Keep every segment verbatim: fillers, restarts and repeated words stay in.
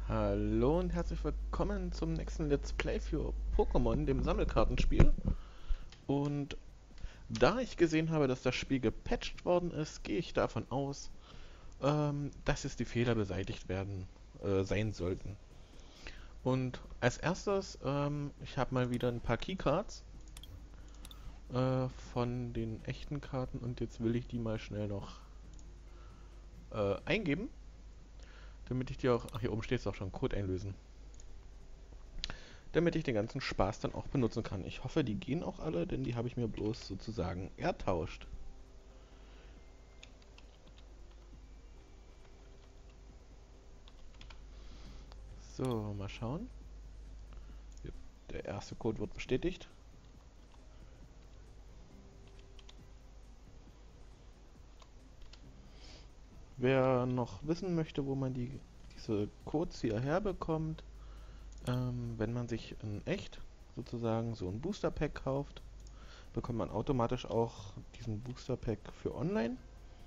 Hallo und herzlich willkommen zum nächsten Let's Play für Pokémon, dem Sammelkartenspiel. Und da ich gesehen habe, dass das Spiel gepatcht worden ist, gehe ich davon aus, ähm, dass jetzt die Fehler beseitigt werden äh, sein sollten. Und als erstes, ähm, ich habe mal wieder ein paar Keycards äh, von den echten Karten und jetzt will ich die mal schnell noch äh, eingeben, damit ich die auch, ach hier oben steht es auch schon, Code einlösen. Damit ich den ganzen Spaß dann auch benutzen kann. Ich hoffe, die gehen auch alle, denn die habe ich mir bloß sozusagen ertauscht. So, mal schauen. Der erste Code wird bestätigt. Wer noch wissen möchte, wo man die, diese Codes hier herbekommt, ähm, wenn man sich in echt sozusagen so ein Booster Pack kauft, bekommt man automatisch auch diesen Booster Pack für online.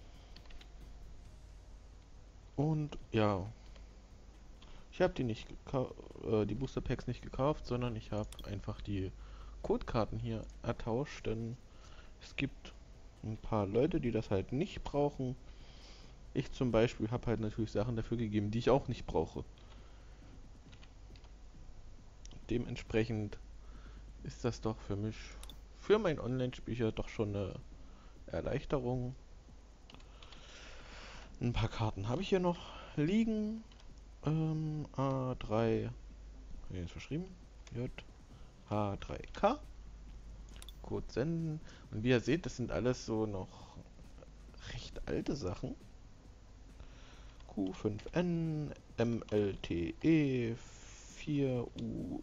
Und ja, ich habe die nicht äh, die Booster Packs nicht gekauft, sondern ich habe einfach die Codekarten hier ertauscht, denn es gibt ein paar Leute, die das halt nicht brauchen. Ich zum Beispiel habe halt natürlich Sachen dafür gegeben, die ich auch nicht brauche. Dementsprechend ist das doch für mich, für mein Online-Spiel hier doch schon eine Erleichterung. Ein paar Karten habe ich hier noch liegen. Ähm, A drei, habe ich jetzt verschrieben? J H drei K. Code senden. Und wie ihr seht, das sind alles so noch recht alte Sachen. Q fünf N, M L T E, vier U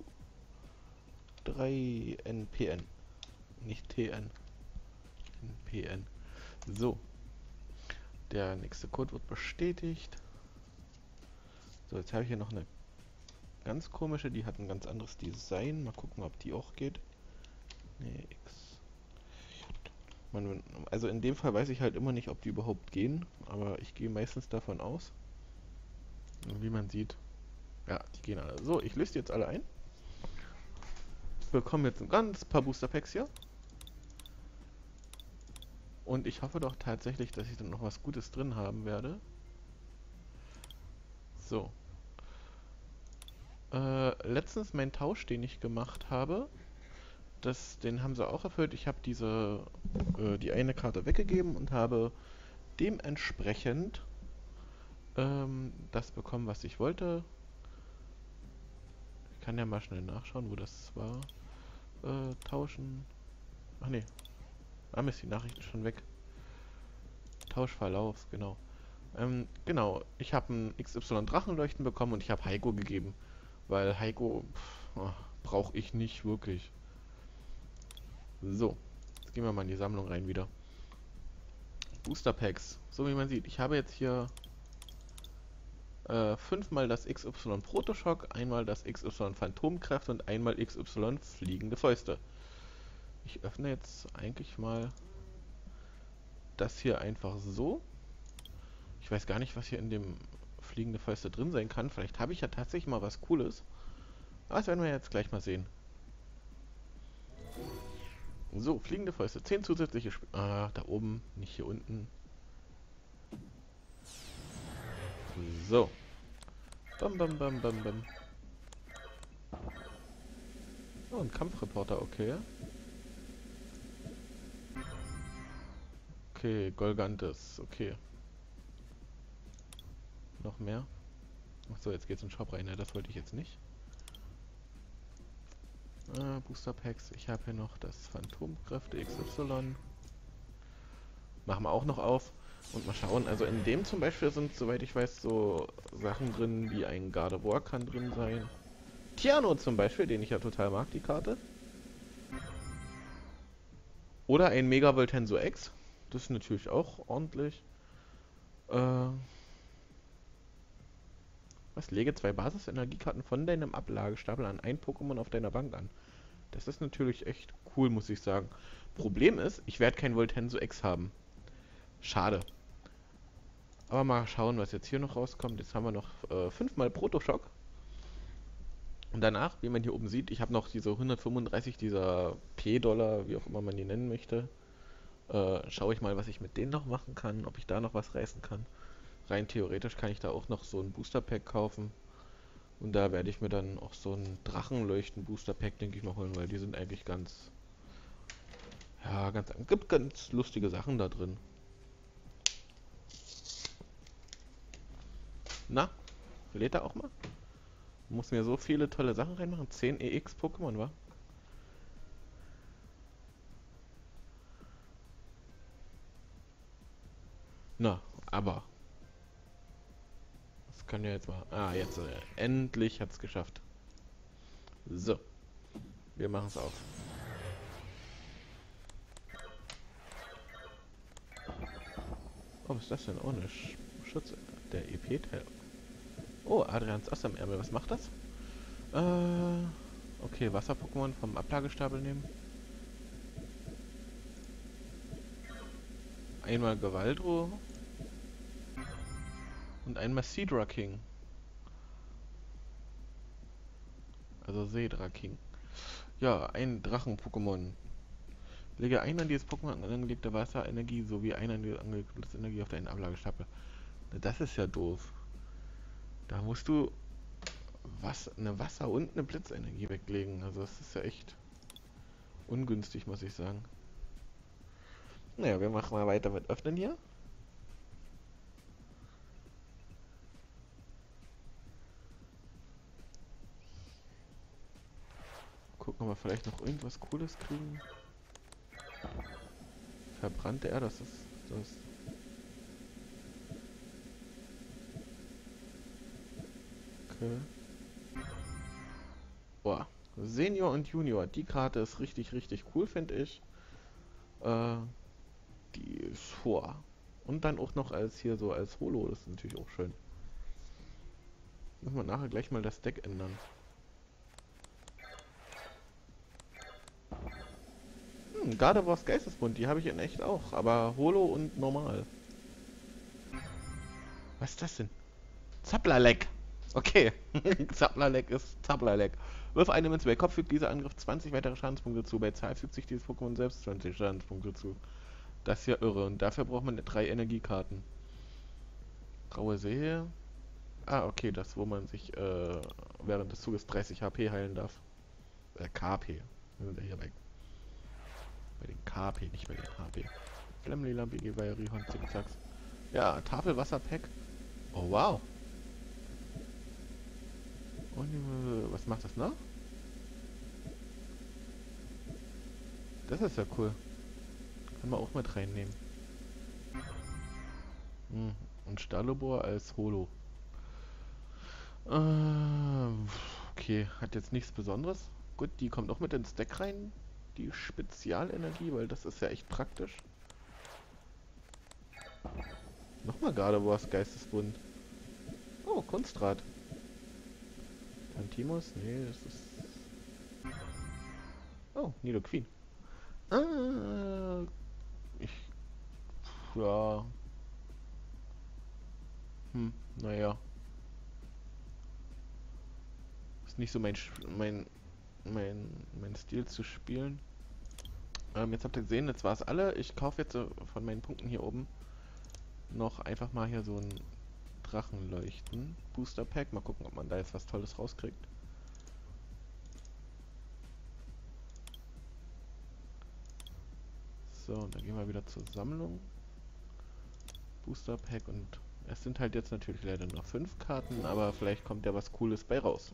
drei N P N. Nicht T N. N P N. So. Der nächste Code wird bestätigt. So, jetzt habe ich hier noch eine ganz komische, die hat ein ganz anderes Design. Mal gucken, ob die auch geht. Nee, X. Man, also in dem Fall weiß ich halt immer nicht, ob die überhaupt gehen, aber ich gehe meistens davon aus. Und wie man sieht, ja, die gehen alle. So, ich löse die jetzt alle ein. Wir bekommen jetzt ein ganz paar Booster Packs hier. Und ich hoffe doch tatsächlich, dass ich dann noch was Gutes drin haben werde. So. Äh, letztens mein Tausch, den ich gemacht habe, das, den haben sie auch erfüllt. Ich habe diese, äh, die eine Karte weggegeben und habe dementsprechend ähm, das bekommen, was ich wollte. Ich kann ja mal schnell nachschauen, wo das war. Äh, tauschen. Ach nee. Ah Mist, die Nachricht ist schon weg. Tauschverlauf, genau. Ähm, genau, ich habe ein X Y Drachenleuchten bekommen und ich habe Heiko gegeben. Weil Heiko oh, brauche ich nicht wirklich. So, jetzt gehen wir mal in die Sammlung rein wieder. Booster Packs. So wie man sieht, ich habe jetzt hier äh, fünfmal das X Y Protoschock, einmal das X Y Phantomkraft und einmal X Y Fliegende Fäuste. Ich öffne jetzt eigentlich mal das hier einfach so. Ich weiß gar nicht, was hier in dem Fliegende Fäuste drin sein kann. Vielleicht habe ich ja tatsächlich mal was Cooles. Aber das werden wir jetzt gleich mal sehen. So, Fliegende Fäuste. zehn zusätzliche Sp Ah, da oben, nicht hier unten. So. Bam, bam, bam, bam, bam. Oh, ein Kampfreporter, okay. Okay, Golgantes, okay. Noch mehr? Achso, jetzt geht's in den Shop rein, ne? Das wollte ich jetzt nicht. Äh, Booster Packs. Ich habe hier noch das Phantomkräfte X Y. Machen wir auch noch auf. Und mal schauen. Also in dem zum Beispiel sind, soweit ich weiß, so Sachen drin, wie ein Gardevoir kann drin sein. Tiano zum Beispiel, den ich ja total mag, die Karte. Oder ein Mega Voltenso X. Das ist natürlich auch ordentlich. Äh, was? Lege zwei Basis-Energiekarten von deinem Ablagestapel an ein Pokémon auf deiner Bank an. Das ist natürlich echt cool, muss ich sagen. Problem ist, ich werde kein Voltenso X haben. Schade. Aber mal schauen, was jetzt hier noch rauskommt. Jetzt haben wir noch äh, fünfmal Protoschock. Und danach, wie man hier oben sieht, ich habe noch diese hundertfünfunddreißig dieser P-Dollar, wie auch immer man die nennen möchte. Äh, schaue ich mal, was ich mit denen noch machen kann, ob ich da noch was reißen kann. Rein theoretisch kann ich da auch noch so ein Booster Pack kaufen. Und da werde ich mir dann auch so ein Drachenleuchten Booster Pack, denke ich mal, holen, weil die sind eigentlich ganz, ja, ganz, gibt ganz lustige Sachen da drin. Na, lädt er auch mal? Muss mir so viele tolle Sachen reinmachen. zehn E X Pokémon, wa? Na, aber. Das kann ja jetzt mal. Ah, jetzt. Äh, endlich hat's geschafft. So, wir machen es auf. Oh, was ist das denn? Ohne Sch Schutz. Der E P-Teil. Oh, Adrians Ass am Ärmel. Was macht das? Äh. Okay, Wasser-Pokémon vom Ablagestapel nehmen. Einmal Gewaldro. Und einmal Seadra King. Also Seedra King. Ja, ein Drachen-Pokémon. Lege ein an dieses Pokémon angelegte Wasserenergie sowie ein an die angelegte Blitzenergie auf deinen Ablagestapel. Das ist ja doof. Da musst du was, eine Wasser- und eine Blitzenergie weglegen. Also das ist ja echt ungünstig, muss ich sagen. Naja, wir machen mal weiter mit Öffnen hier. Gucken, ob wir vielleicht noch irgendwas Cooles kriegen. Verbrannte Erde, das ist das. Okay. Boah. Senior und Junior, die Karte ist richtig, richtig cool, finde ich. Äh, die ist vor. Und dann auch noch als hier so als Holo, das ist natürlich auch schön. Müssen wir nachher gleich mal das Deck ändern. Hm, Gardevoirs Geistesbund, die habe ich in echt auch, aber Holo und normal. Was ist das denn? Zaplalek. Okay. Zaplalek ist Zaplalek. Wirf eine Münze bei Kopf, fügt dieser Angriff zwanzig weitere Schadenspunkte zu. Bei Zahl fügt sich dieses Pokémon selbst zwanzig Schadenspunkte zu. Das ist ja irre. Und dafür braucht man drei Energiekarten. Graue See. Ah, okay, das, wo man sich äh, während des Zuges dreißig H P heilen darf. Äh, K P. Wir sind ja hier bei, bei den K P, nicht bei den H P. Flammlila, B G, Rihon, Zickzacks. Ja, Tafelwasserpack. Oh, wow. Und äh, was macht das noch? Das ist ja cool. Kann man auch mit reinnehmen. Hm. Und Stalobor als Holo. Äh, okay, hat jetzt nichts Besonderes. Gut, die kommt auch mit ins Deck rein. Die Spezialenergie, weil das ist ja echt praktisch. Nochmal Gardevoirs Geistesbund. Oh, Kunstrad. Antimos? Nee, das ist... Oh, Nidoqueen. Ah, ich... Ja... Hm, naja. Ist nicht so mein, mein, mein, mein Stil zu spielen. Ähm, jetzt habt ihr gesehen, jetzt war es alle. Ich kaufe jetzt äh, von meinen Punkten hier oben noch einfach mal hier so ein Drachenleuchten Booster Pack. Mal gucken, ob man da jetzt was Tolles rauskriegt. So, und dann gehen wir wieder zur Sammlung. Booster Pack und es sind halt jetzt natürlich leider nur fünf Karten, aber vielleicht kommt ja was Cooles bei raus.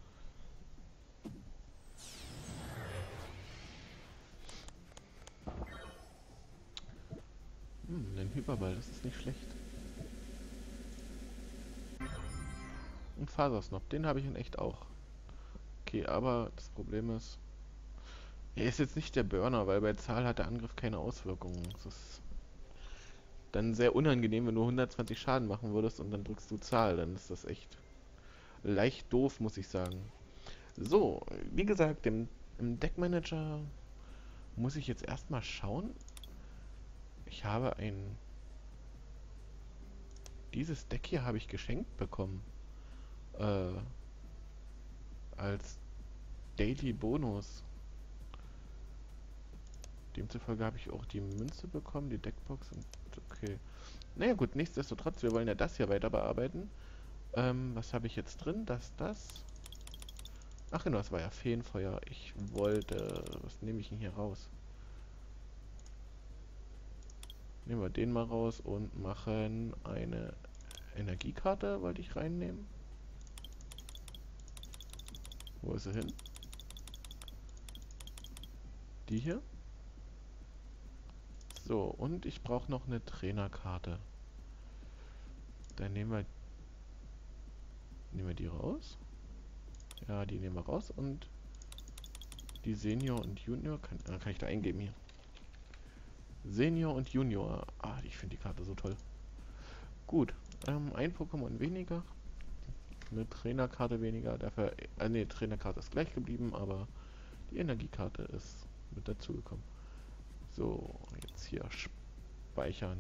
Hm, ein Hyperball, das ist nicht schlecht. Und Fasersnob, den habe ich in echt auch. Okay, aber das Problem ist, er ist jetzt nicht der Burner, weil bei Zahl hat der Angriff keine Auswirkungen. Das ist dann sehr unangenehm, wenn du hundertzwanzig Schaden machen würdest und dann drückst du Zahl. Dann ist das echt leicht doof, muss ich sagen. So, wie gesagt, im, im Deckmanager muss ich jetzt erstmal schauen. Ich habe ein... Dieses Deck hier habe ich geschenkt bekommen. Äh, als Daily Bonus. Demzufolge habe ich auch die Münze bekommen, die Deckbox und okay. Naja gut, nichtsdestotrotz, wir wollen ja das hier weiter bearbeiten. Ähm, was habe ich jetzt drin? Das, das. Ach genau, das war ja Feenfeuer. Ich wollte... Was nehme ich denn hier raus? Nehmen wir den mal raus und machen eine Energiekarte, wollte ich reinnehmen. Wo ist sie hin? Die hier. So, und ich brauche noch eine Trainerkarte. Dann nehmen wir, nehmen wir die raus. Ja, die nehmen wir raus und die Senior und Junior, kann, äh, kann ich da eingeben hier. Senior und Junior. Ah, ich finde die Karte so toll. Gut, ähm, ein Pokémon weniger. Eine Trainerkarte weniger. Dafür, äh, ne, Trainerkarte ist gleich geblieben, aber die Energiekarte ist mit dazugekommen. So, jetzt hier speichern.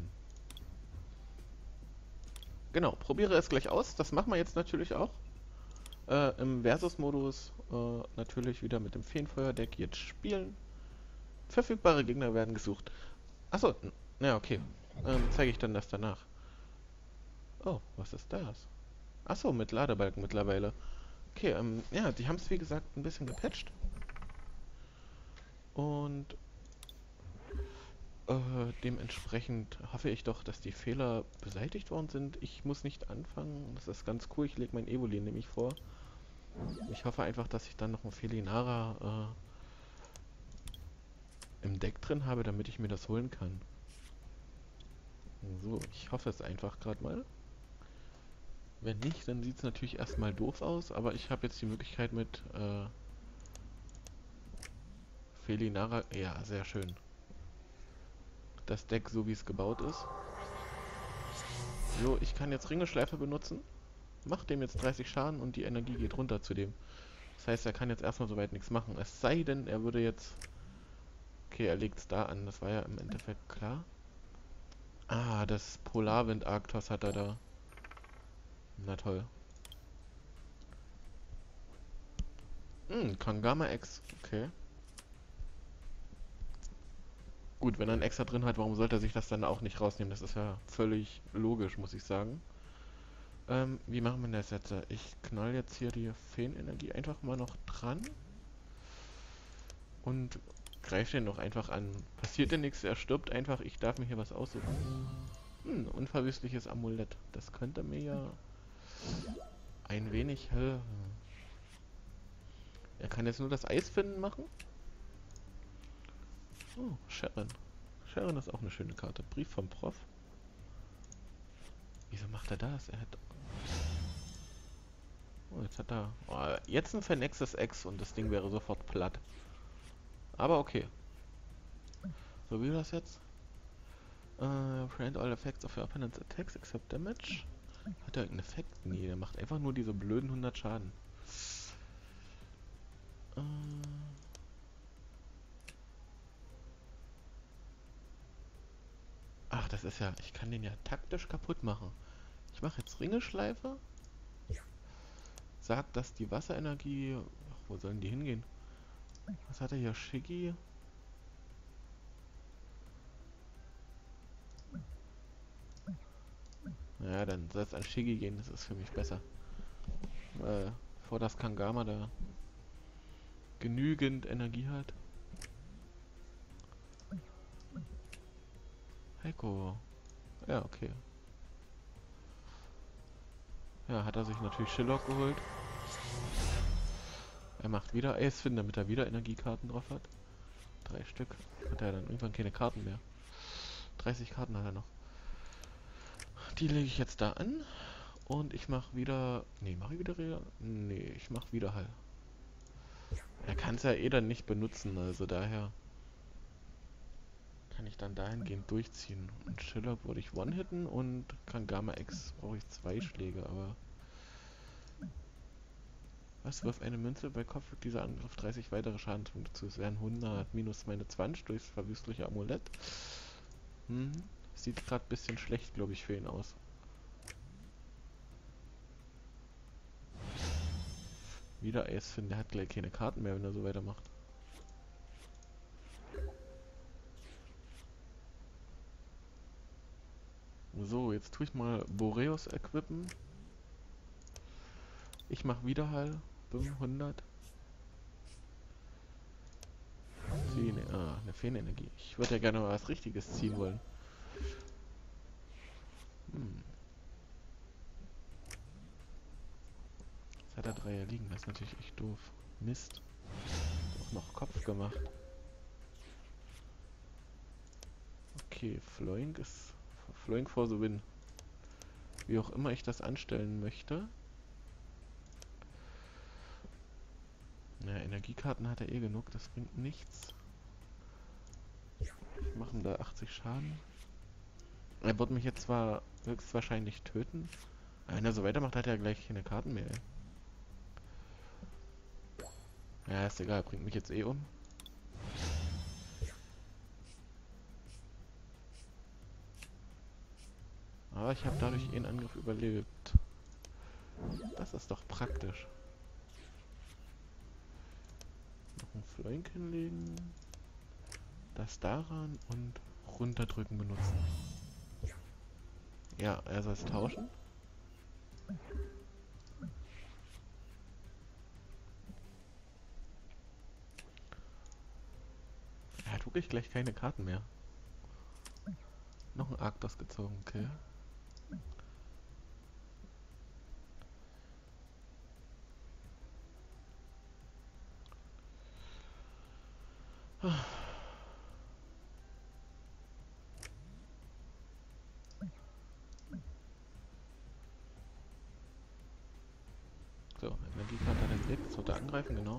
Genau, probiere es gleich aus. Das machen wir jetzt natürlich auch. Äh, im Versus-Modus äh, natürlich wieder mit dem Feenfeuer-Deck jetzt spielen. Verfügbare Gegner werden gesucht. Achso, ja, okay. Ähm, zeige ich dann das danach. Oh, was ist das? Achso, mit Ladebalken mittlerweile. Okay, ähm, ja, die haben es wie gesagt ein bisschen gepatcht. Und äh, dementsprechend hoffe ich doch, dass die Fehler beseitigt worden sind. Ich muss nicht anfangen, das ist ganz cool. Ich lege mein Evolin nämlich vor. Ich hoffe einfach, dass ich dann noch ein Felinara äh, im Deck drin habe, damit ich mir das holen kann. So, ich hoffe es einfach gerade mal. Wenn nicht, dann sieht es natürlich erstmal doof aus, aber ich habe jetzt die Möglichkeit mit äh, Felinara... Ja, sehr schön. Das Deck, so wie es gebaut ist. So, ich kann jetzt Ringeschleife benutzen. Macht dem jetzt dreißig Schaden und die Energie geht runter zu dem. Das heißt, er kann jetzt erstmal soweit nichts machen. Es sei denn, er würde jetzt... Okay, er legt es da an. Das war ja im Endeffekt klar. Ah, das Polarwind Arktos hat er da. Na toll. Hm, Kangama X. Okay. Gut, wenn er einen Extra drin hat, warum sollte er sich das dann auch nicht rausnehmen? Das ist ja völlig logisch, muss ich sagen. Ähm, wie machen wir das jetzt? Ich knall jetzt hier die Feenenergie einfach mal noch dran. Und greife den noch einfach an. Passiert denn nichts, er stirbt einfach. Ich darf mir hier was aussuchen. Hm, unverwüstliches Amulett. Das könnte mir ja ein wenig helfen. Er kann jetzt nur das Eisfinden machen. Oh, Sharon. Sharon ist auch eine schöne Karte. Brief vom Prof. Wieso macht er das? Er hat... Oh, jetzt hat er... Oh, jetzt ein Fernexus X und das Ding wäre sofort platt. Aber okay. So, wie das jetzt? Uh, Prevent all effects of your opponent's attacks except damage. Hat er irgendeinen Effekt? Nee, der macht einfach nur diese blöden hundert Schaden. Uh, Ach, das ist ja... Ich kann den ja taktisch kaputt machen. Ich mache jetzt Ringeschleife. Sagt, dass die Wasserenergie... Ach, wo sollen die hingehen? Was hat er hier? Shiggy? Ja, dann soll es an Shiggy gehen. Das ist für mich besser. Weil vor das Kangama da genügend Energie hat. Heiko. Ja, okay. Ja, hat er sich natürlich Shillock geholt. Er macht wieder Eisfinden, damit er wieder Energiekarten drauf hat. Drei Stück. Hat er dann irgendwann keine Karten mehr. dreißig Karten hat er noch. Die lege ich jetzt da an. Und ich mache wieder... Nee, mache ich wieder... Re nee, ich mache wieder Heil. Er kann es ja eh dann nicht benutzen, also daher... Kann ich dann dahingehend durchziehen. Und Shillock würde ich One-Hitten und Kangama X brauche ich zwei Schläge, aber... Was, wirft eine Münze bei Kopf, fügt dieser Angriff dreißig weitere Schadenspunkte zu. Es wären hundert minus meine zwanzig durchs verwüstliche Amulett. Hm, sieht gerade ein bisschen schlecht, glaube ich, für ihn aus. Wieder Ace finden, der hat gleich keine Karten mehr, wenn er so weitermacht. So, jetzt tue ich mal Boreos equippen. Ich mache Widerhall. hundert. Ziehen, ah, eine Feenenergie. Ich würde ja gerne mal was Richtiges ziehen wollen. Hm. Jetzt hat er Dreier liegen, das ist natürlich echt doof. Mist. Auch noch Kopf gemacht. Okay, Floink ist... Floink for the win. Wie auch immer ich das anstellen möchte. Naja, Energiekarten hat er eh genug, das bringt nichts. Ich mache ihm da achtzig Schaden. Er wird mich jetzt zwar höchstwahrscheinlich töten, aber wenn er so weitermacht, hat er gleich keine Karten mehr. Ey. Ja, ist egal, bringt mich jetzt eh um. Aber ich habe dadurch einen Angriff überlebt. Das ist doch praktisch. Noch einen Floink hinlegen. Das daran und runterdrücken benutzen. Ja, er soll es tauschen. Er hat wirklich gleich keine Karten mehr. Noch ein Arktos gezogen, okay. So, Energiekarte hat er gelegt, jetzt wird er angreifen, genau.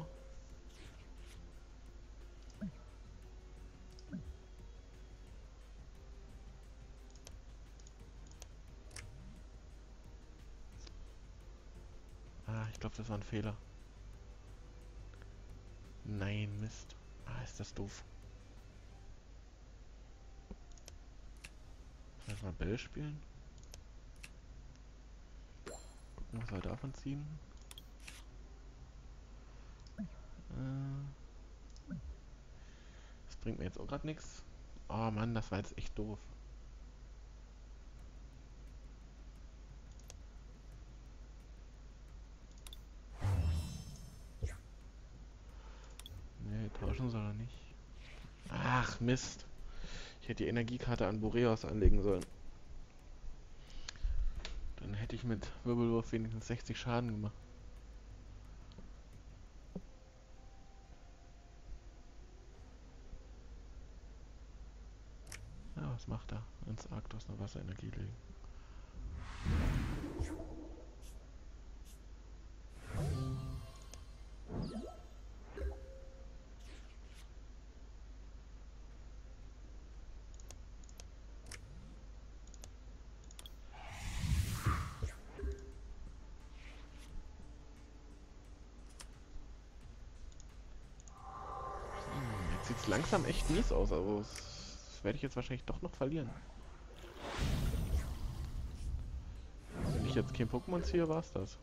Ah, ich glaube, das war ein Fehler. Nein, Mist. Ah, ist das doof. Lass mal Bälle spielen. Gucken, was wir davon ziehen. Äh, das bringt mir jetzt auch gerade nichts. Oh Mann, das war jetzt echt doof. Nee, tauschen soll er nicht. Ach, Mist. Ich hätte die Energiekarte an Boreos anlegen sollen. Dann hätte ich mit Wirbelwurf wenigstens sechzig Schaden gemacht. Ja, was macht er? Ins Arktos eine Wasserenergie legen. Sieht es langsam echt mies aus, also das werde ich jetzt wahrscheinlich doch noch verlieren. Wenn ich jetzt kein Pokémon ziehe, war es das.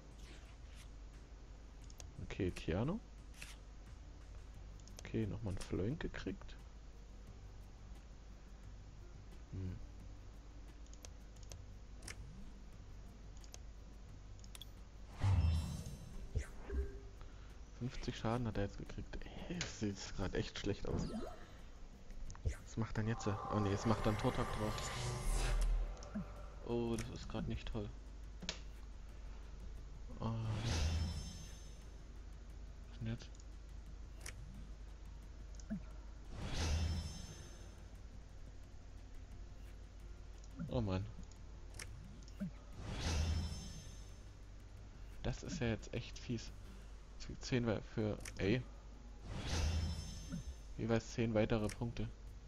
Okay, Tiano. Okay, nochmal einen Floink gekriegt. Hm. fünfzig Schaden hat er jetzt gekriegt. Ey, das sieht gerade echt schlecht aus. Was macht dann jetzt? Oh ne, jetzt macht dann Turtok drauf. Oh, das ist gerade nicht toll. Oh. Was denn jetzt? Oh Mann. Das ist ja jetzt echt fies. zehn für... Ey. Jeweils zehn weitere Punkte.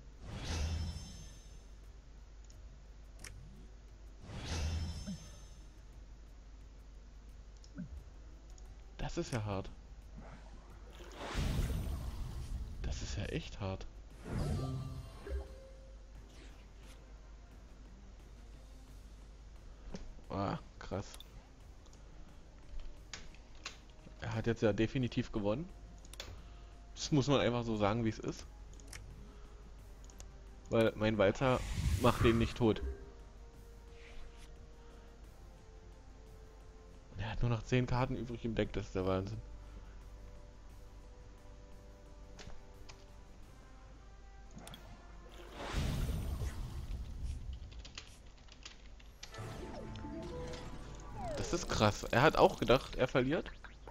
Das ist ja hart. Das ist ja echt hart. Ah, krass. Er hat jetzt ja definitiv gewonnen. Das muss man einfach so sagen, wie es ist. Weil mein Walzer macht den nicht tot. Er hat nur noch zehn Karten übrig im Deck, das ist der Wahnsinn. Das ist krass. Er hat auch gedacht, er verliert.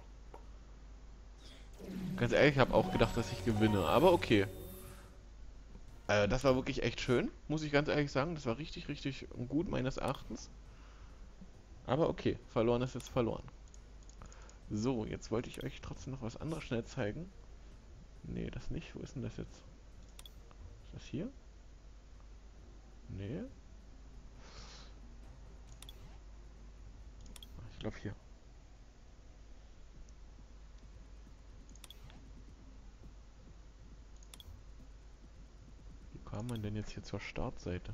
Ganz ehrlich, ich habe auch gedacht, dass ich gewinne. Aber okay. Äh, das war wirklich echt schön, muss ich ganz ehrlich sagen. Das war richtig, richtig gut meines Erachtens. Aber okay, verloren ist jetzt verloren. So, jetzt wollte ich euch trotzdem noch was anderes schnell zeigen. Nee, das nicht. Wo ist denn das jetzt? Ist das hier? Nee. Ich glaube hier. Wie kam man denn jetzt hier zur Startseite?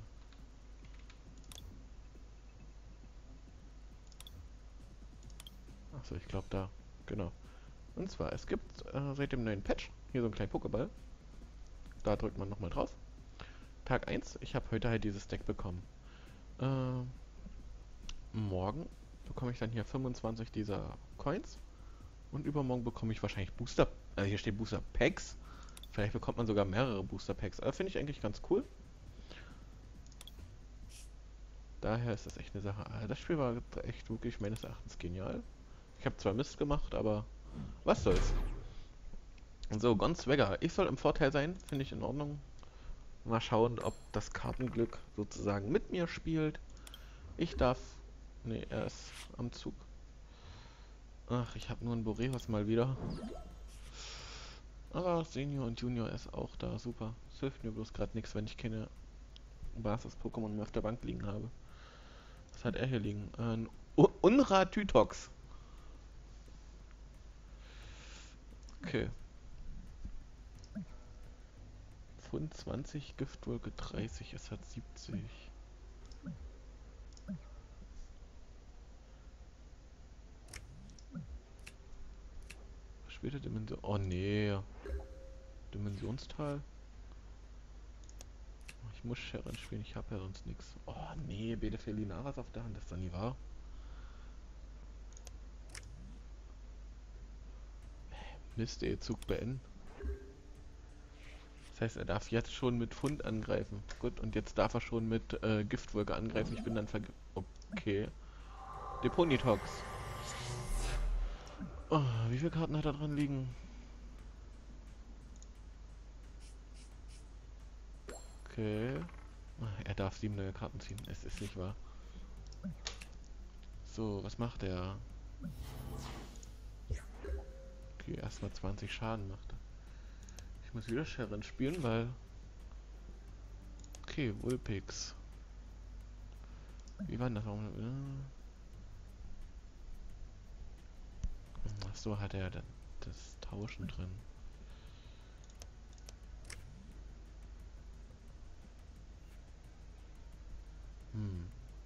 Achso, ich glaube da. Genau. Und zwar, es gibt äh, seit dem neuen Patch hier so einen kleinen Pokéball. Da drückt man nochmal drauf. Tag eins, ich habe heute halt dieses Deck bekommen. Äh, morgen bekomme ich dann hier fünfundzwanzig dieser Coins. Und übermorgen bekomme ich wahrscheinlich Booster... Also hier steht Booster Packs. Vielleicht bekommt man sogar mehrere Booster Packs. Aber finde ich eigentlich ganz cool. Daher ist das echt eine Sache. Das Spiel war echt wirklich meines Erachtens genial. Ich habe zwar Mist gemacht, aber was soll's. So, Gonzwagger. Ich soll im Vorteil sein, finde ich in Ordnung. Mal schauen, ob das Kartenglück sozusagen mit mir spielt. Ich darf... Ne, er ist am Zug. Ach, ich habe nur einen Boreos mal wieder. Aber Senior und Junior ist auch da. Super. Es hilft mir bloß gerade nichts, wenn ich keine Basis-Pokémon mehr auf der Bank liegen habe. Was hat er hier liegen? Ein Unra-Tytox. Okay. Pfund zwanzig, Giftwolke dreißig, es hat siebzig. Später Dimension. Oh nee. Dimensionstal. Ich muss Sharon spielen, ich habe ja sonst nichts. Oh nee, Bede Felinaris auf der Hand, das ist doch nie wahr. Mist, ey, Zug beenden. Das heißt, er darf jetzt schon mit Pfund angreifen. Gut, und jetzt darf er schon mit äh, Giftwolke angreifen. Ich bin dann verge... Okay. Deponitox. Oh, wie viele Karten hat er dran liegen? Okay. Er darf sieben neue Karten ziehen. Es ist nicht wahr. So, was macht er? Okay, erstmal zwanzig Schaden macht er. Ich muss wieder Sharon spielen, weil... Okay, Vulpix. Wie war denn das? Achso, hat er das, das Tauschen drin. Hm.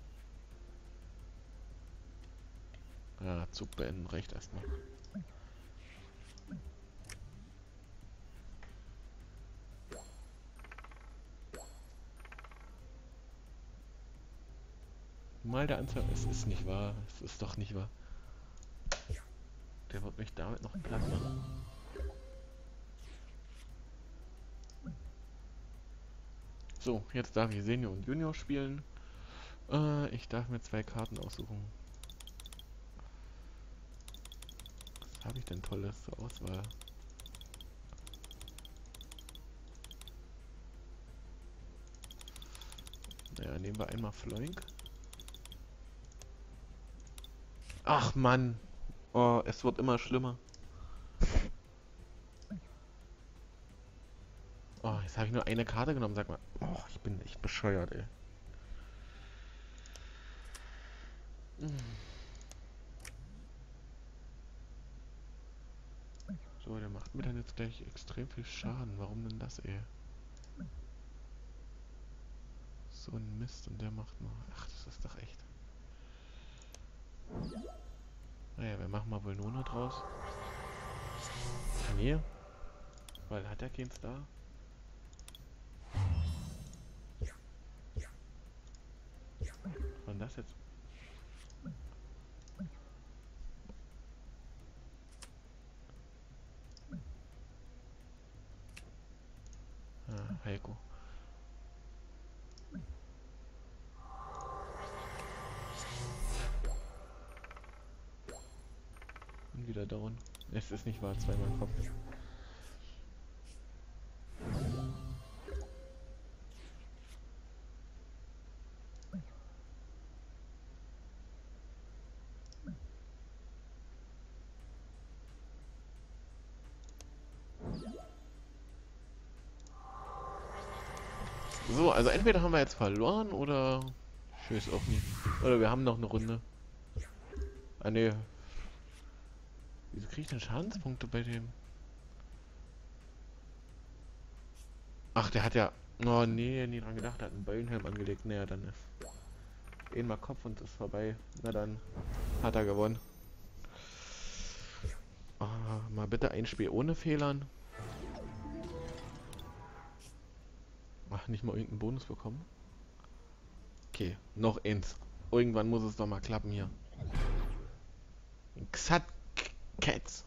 Ja, Zug beenden reicht erstmal. Mal der Anzahl, es ist nicht wahr. Es ist doch nicht wahr. Der wird mich damit noch platt machen. So, jetzt darf ich Senior und Junior spielen. Äh, ich darf mir zwei Karten aussuchen. Was habe ich denn Tolles zur Auswahl? Naja, nehmen wir einmal Floink. Ach Mann. Oh, es wird immer schlimmer. Oh, jetzt habe ich nur eine Karte genommen, sag mal. Oh, ich bin echt bescheuert, ey. So, der macht mir dann jetzt gleich extrem viel Schaden. Warum denn das, ey? So ein Mist und der macht nur... Ach, das ist doch echt... Naja, wir machen mal wohl nur noch draus. Nee. Weil hat er keins da? Was war denn das jetzt? Ah, Heiko. Und wieder down. Es ist nicht wahr, zweimal Kopf. So, also entweder haben wir jetzt verloren oder... Ich weiß auch nicht. Oder wir haben noch eine Runde. Ah ne. Wieso kriege ich denn Schadenspunkte bei dem? Ach, der hat ja... Oh nee, nie dran gedacht, der hat einen Beulenhelm angelegt. Naja, dann ist... Einmal Kopf und ist vorbei. Na dann hat er gewonnen. Oh, mal bitte ein Spiel ohne Fehlern. Ach, nicht mal irgendeinen Bonus bekommen. Okay, noch eins. Irgendwann muss es doch mal klappen hier. Xat Cats.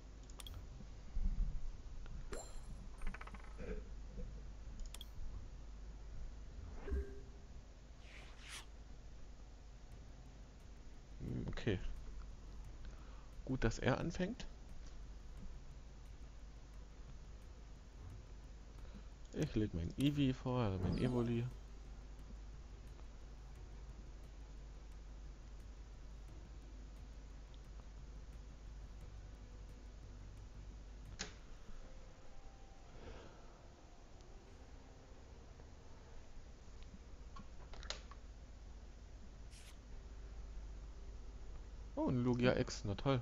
Okay. Gut, dass er anfängt. Ich leg mein Eevee vor, also mein Evoli. Oh, ein Lugia X, na toll.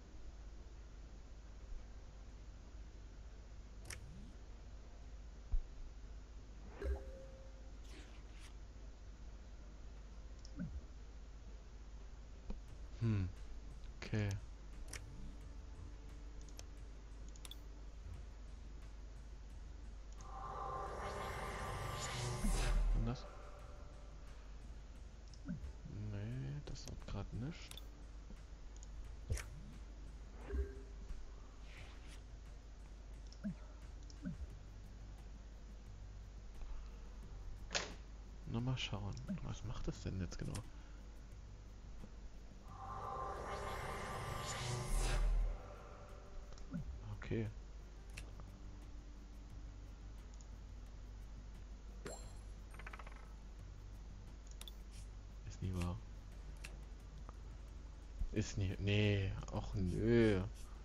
Hm, okay. Und das? Nee, das wird gerade nicht. Nur mal schauen. Was macht das denn jetzt genau? Okay. Ist nie wahr. Ist nie. Nee. Och nö.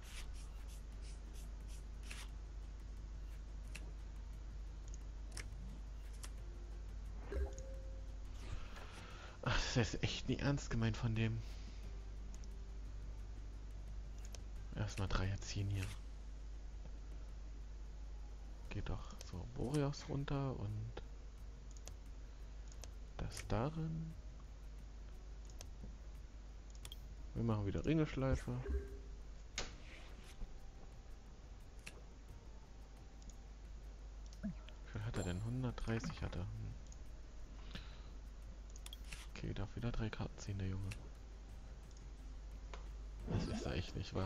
Ach, das ist echt nie ernst gemeint von dem. Erstmal Dreier ziehen hier. Geht doch so Boreas runter und das darin. Wir machen wieder Ringeschleife. Wie viel hat er denn? hundertdreißig hat er. Hm. Okay, darf wieder drei Karten ziehen, der Junge. Das ist ja echt nicht wahr.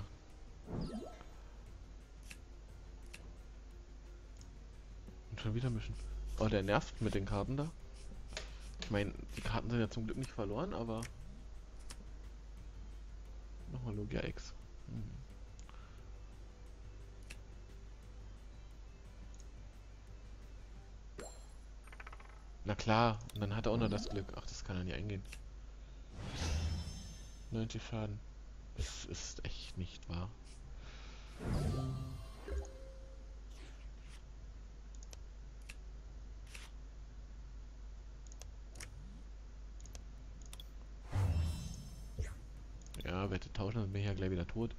Und schon wieder mischen. Oh, der nervt mit den Karten da. Ich meine, die Karten sind ja zum Glück nicht verloren, aber... Nochmal Lugia X. Hm. Na klar, und dann hat er auch noch das Glück. Ach, das kann er nicht eingehen. neunzig Schaden. Das ist echt nicht wahr. Ja, Wette tauschen, dann bin ich ja gleich wieder tot.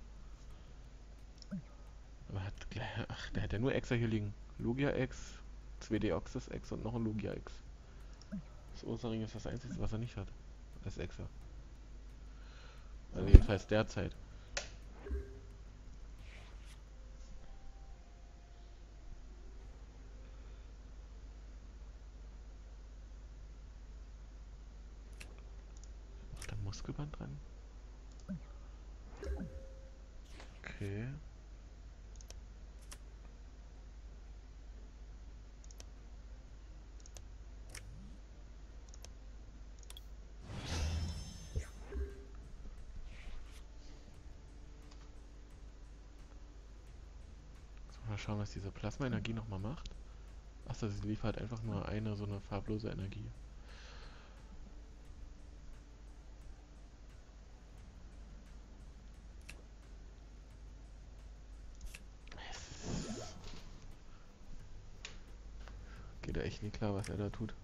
Aber hat gleich, ach, der hat ja nur Exer hier liegen. Lugia X, zwei D Oxys X und noch ein Lugia X. Das Ursaring ist das einzige, was er nicht hat. Als Exer. Also jedenfalls derzeit. Muskelband dran. Okay. So, mal schauen, was diese Plasma-Energie nochmal macht. Achso, sie liefert einfach nur eine so eine farblose Energie. Geht da echt nicht klar, was er da tut.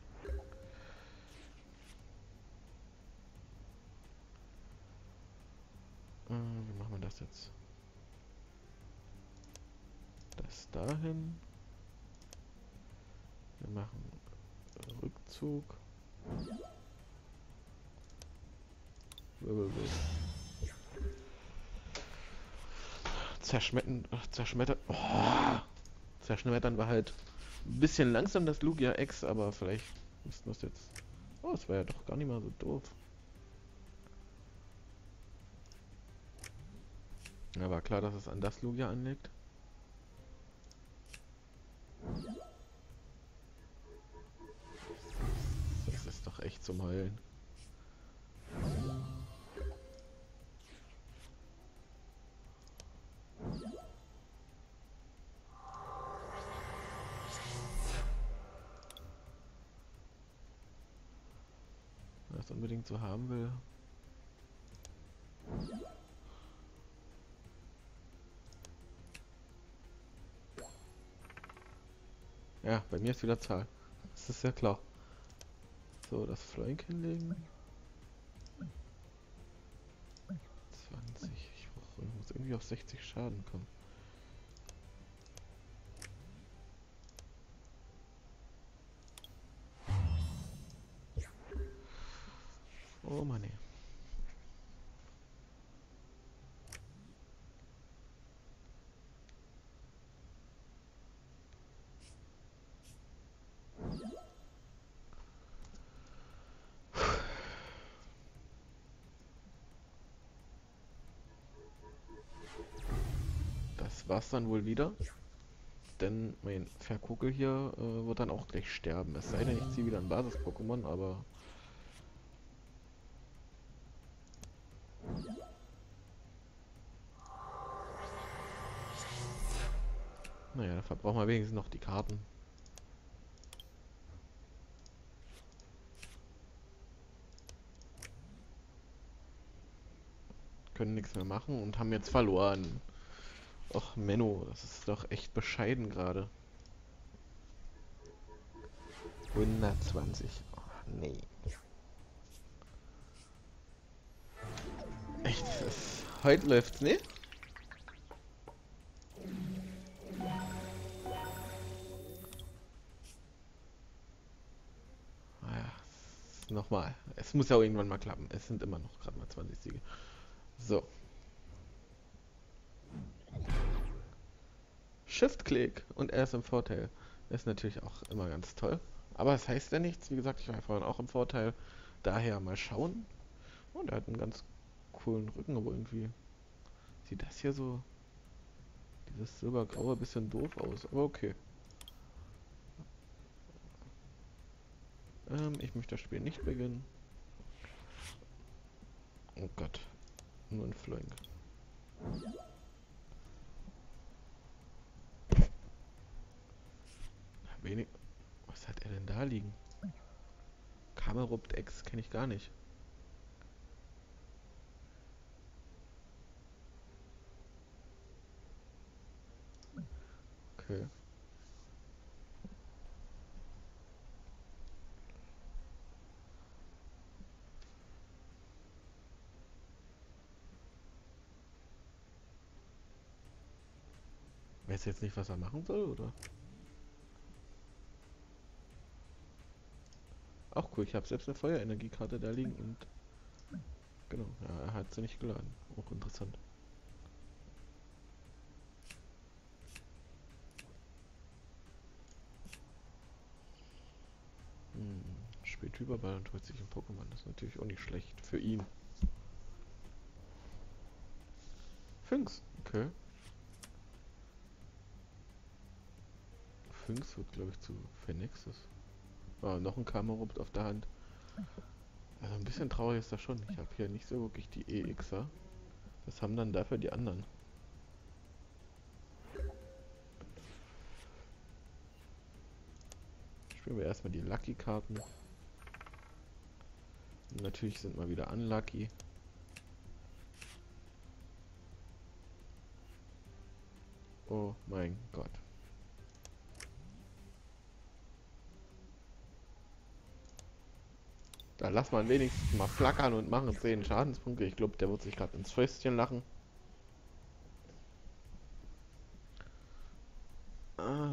Äh, wie machen wir das jetzt? Das dahin. Wir machen Rückzug. Wirbelwild. Zerschmettern. Zerschmettern. Oh, zerschmettern war halt ein bisschen langsam das Lugia X, aber vielleicht müssten wir es jetzt. Oh, es war ja doch gar nicht mal so doof. Ja, war klar, dass es an das Lugia anlegt. Das ist doch echt zum Heulen. Wenn er es unbedingt so haben will. Ja, bei mir ist wieder Zahl. Das ist ja klar. So, das Flank hinlegen. zwanzig. Ich brauch, ich muss irgendwie auf sechzig Schaden kommen. Oh Mann, ey. Das war's dann wohl wieder. Denn mein Ferkugel hier äh, wird dann auch gleich sterben. Es sei denn, ich ziehe wieder ein Basis-Pokémon, aber... Naja, dafür brauchen wir wenigstens noch die Karten. Können nichts mehr machen und haben jetzt verloren. Och, Menno, das ist doch echt bescheiden gerade. hundertzwanzig. Oh, nee. Echt, das ist, heute läuft's, ne? Naja, nochmal. Es muss ja auch irgendwann mal klappen. Es sind immer noch gerade mal zwanzig Siege. So. Shift-Klick und er ist im Vorteil. Das ist natürlich auch immer ganz toll. Aber es das heißt ja nichts. Wie gesagt, ich war vorhin auch im Vorteil. Daher mal schauen. Und er hat einen ganz coolen Rücken, aber irgendwie sieht das hier so, dieses silbergraue, bisschen doof aus. Aber okay. Ähm, ich möchte das Spiel nicht beginnen. Oh Gott. Nur ein Flank. Wenig. Was hat er denn da liegen? Kamerupt X kenne ich gar nicht. Okay. Weiß jetzt nicht, was er machen soll, oder? Auch cool, ich habe selbst eine Feuerenergiekarte da liegen und... Genau, ja, er hat sie nicht geladen. Auch interessant. Hm, spielt Hyperball und holt sich ein Pokémon. Das ist natürlich auch nicht schlecht für ihn. Phinx, okay. Phinx wird, glaube ich, zu Phoenixes. Ah, noch ein Kamerupt auf der Hand. Also ein bisschen traurig ist das schon. Ich habe hier nicht so wirklich die E Xer. Was haben dann dafür die anderen? Spielen wir erstmal die Lucky-Karten. Natürlich sind wir wieder unlucky. Oh mein Gott. Da lass man wenigstens mal flackern und machen zehn Schadenspunkte. Ich glaube, der wird sich gerade ins Fäustchen lachen. Ah.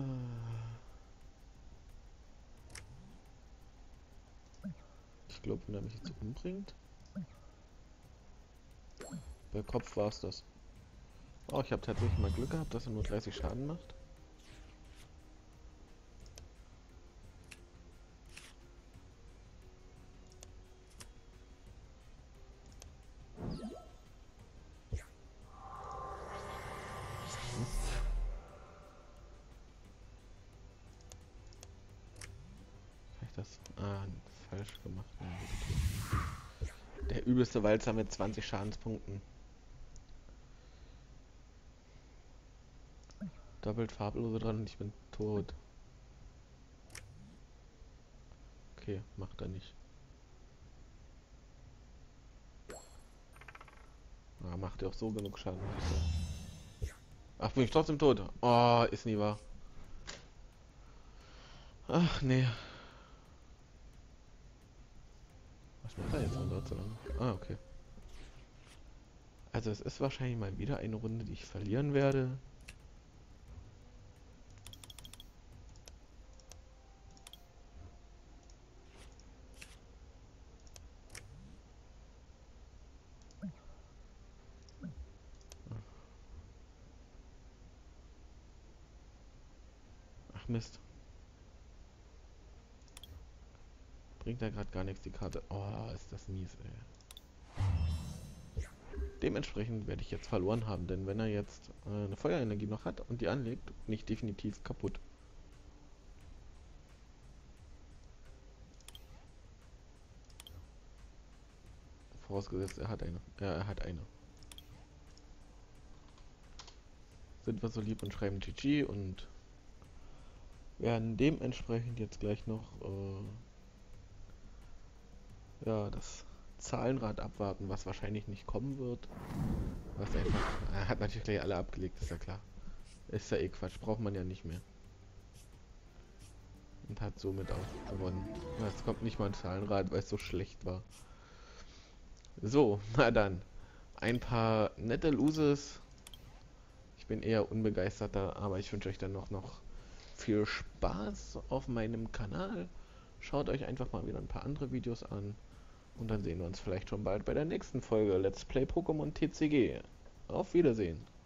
Ich glaube, wenn er mich jetzt umbringt. Bei Kopf war es das. Oh, ich habe tatsächlich mal Glück gehabt, dass er nur dreißig Schaden macht. Habe ich das? Ah, falsch gemacht. Ja, okay. Der übelste Walzer mit zwanzig Schadenspunkten. Doppelt farblose dran und ich bin tot. Okay, macht er nicht. Ah, macht er auch so genug Schaden. Ach, bin ich trotzdem tot? Oh, ist nie wahr. Ach, nee. Was macht er jetzt noch dort so lange? Ah, okay. Also es ist wahrscheinlich mal wieder eine Runde, die ich verlieren werde. Ach Mist. Bringt da gerade gar nichts die Karte. Oh, ist das mies, ey. Dementsprechend werde ich jetzt verloren haben, denn wenn er jetzt äh, eine Feuerenergie noch hat und die anlegt, bin ich definitiv kaputt. Vorausgesetzt, er hat eine. Ja, er hat eine. Sind wir so lieb und schreiben G G und werden dementsprechend jetzt gleich noch äh, ja, das Zahlenrad abwarten, was wahrscheinlich nicht kommen wird. Was einfach. Er hat natürlich gleich alle abgelegt, ist ja klar. Ist ja eh Quatsch, braucht man ja nicht mehr. Und hat somit auch gewonnen. Es kommt nicht mal ein Zahlenrad, weil es so schlecht war. So, na dann. Ein paar nette Loses. Ich bin eher unbegeisterter, aber ich wünsche euch dann noch, noch viel Spaß auf meinem Kanal. Schaut euch einfach mal wieder ein paar andere Videos an. Und dann sehen wir uns vielleicht schon bald bei der nächsten Folge Let's Play Pokémon T C G. Auf Wiedersehen.